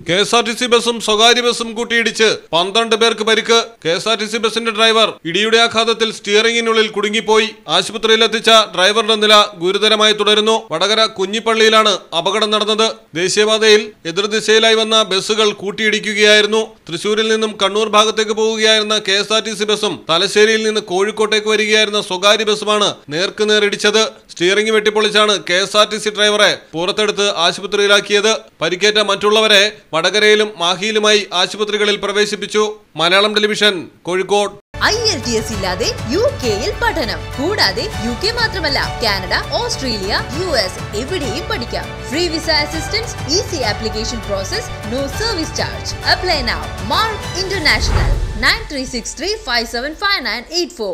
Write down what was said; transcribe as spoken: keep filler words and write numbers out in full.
K S R T C ബസും സ്വകാര്യ ബസും കൂട്ടിയിടിച്ച് പന്ത്രണ്ട് പേർക്ക് പരിക്ക്. K S R T C ബസിന്റെ ഡ്രൈവർ ഇടിയുടെ ആഘാതത്തിൽ സ്റ്റിയറിംഗിനുള്ളിൽ കുടുങ്ങിപ്പോയി. ആശുപത്രിയിലെത്തിച്ച ഡ്രൈവറുടെ നില ഗുരുതരമായി തുടരുന്നു. വടകര കുഞ്ഞിപ്പള്ളിയിലാണ് അപകടം നടന്നത്. ദേശീയപാതയിൽ എതിർദിശയിലായി വന്ന ബസ്സുകൾ കൂട്ടിയിടിക്കുകയായിരുന്നു. തൃശൂരിൽ നിന്നും കണ്ണൂർ ഭാഗത്തേക്ക് പോവുകയായിരുന്ന K S R T C ബസും തലശ്ശേരിയിൽ നിന്ന് കോഴിക്കോട്ടേക്ക് വരികയായിരുന്ന സ്വകാര്യ ബസുമാണ് നേർക്കുനേർ ഇടിച്ചത്. സ്റ്റിയറിംഗ് വെട്ടിപ്പൊളിച്ചാണ് K S R T C ഡ്രൈവറെ പുറത്തെടുത്ത് ആശുപത്രിയിലാക്കിയത്. പരിക്കേറ്റ മറ്റുള്ളവരെ വടകരയിലും മാഹിയിലുമായി ആശുപത്രികളിൽ പ്രവേശിപ്പിച്ചു. Malayalam television, Kozhikode. IELTS ഇല്ലാതെ യു കെയിൽ പഠനം. കൂടാതെ യു കെ മാത്രമല്ല, കാനഡ, ഓസ്ട്രേലിയ, യു എസ് എവിടെയും പഠിക്കാം. Free visa assistance, easy application process, no service charge. Apply now. Mark International nine three six three five seven five nine eight four.